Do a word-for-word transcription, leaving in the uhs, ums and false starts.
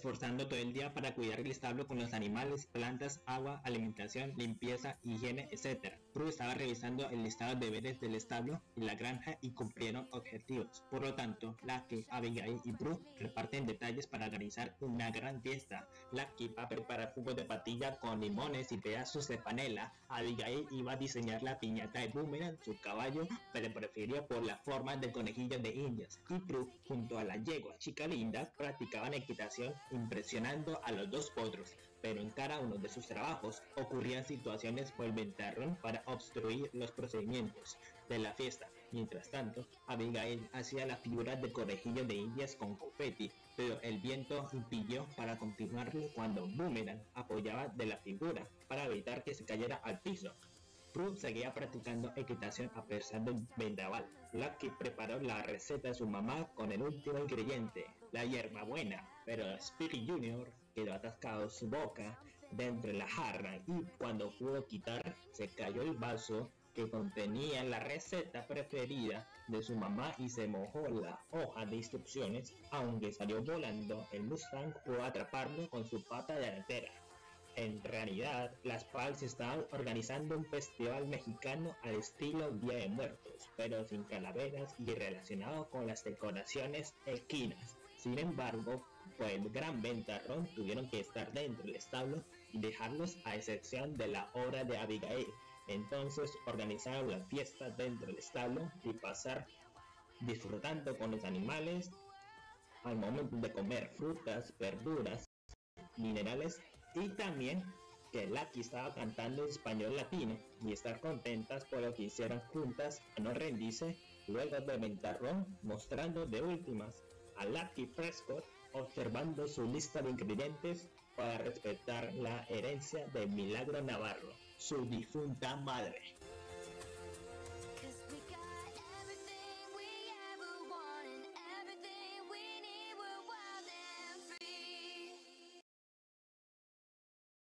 esforzando todo el día para cuidar el establo con los animales, plantas, agua, alimentación, limpieza, higiene, etcétera. Prue estaba revisando el listado de deberes del establo y la granja y cumplieron objetivos. Por lo tanto, Lucky, Abigail y Prue reparten detalles para organizar una gran fiesta. Lucky va a preparar jugo de patilla con limones y pedazos de panela. Abigail iba a diseñar la piñata de Boomerang, su caballo, pero prefirió por la forma del conejillo de indias. Y Prue, junto a la yegua chica linda, practicaban equitación impresionando a los dos potros, pero en cada uno de sus trabajos ocurrían situaciones por el ventarrón para obstruir los procedimientos de la fiesta. Mientras tanto, Abigail hacía la figura de conejillo de indias con confeti, pero el viento impidió para continuarlo cuando Boomerang apoyaba de la figura para evitar que se cayera al piso. Prue seguía practicando equitación a pesar del vendaval. Lucky preparó la receta de su mamá con el último ingrediente, la hierbabuena, pero Speedy junior quedó atascado su boca dentro de la jarra y cuando pudo quitar se cayó el vaso que contenía la receta preferida de su mamá y se mojó la hoja de instrucciones. Aunque salió volando, el Mustang pudo atraparlo con su pata delantera. En realidad, las Pals estaban organizando un festival mexicano al estilo Día de Muertos, pero sin calaveras y relacionado con las decoraciones equinas. Sin embargo, por el gran ventarrón tuvieron que estar dentro del establo y dejarlos a excepción de la obra de Abigail. Entonces organizaron la fiesta dentro del establo y pasar disfrutando con los animales al momento de comer frutas, verduras, minerales y también que Lucky estaba cantando en español latino y estar contentas por lo que hicieron juntas a no rendirse luego del ventarrón, mostrando de últimas a Lucky Prescott observando su lista de ingredientes para respetar la herencia de Milagro Navarro, su difunta madre.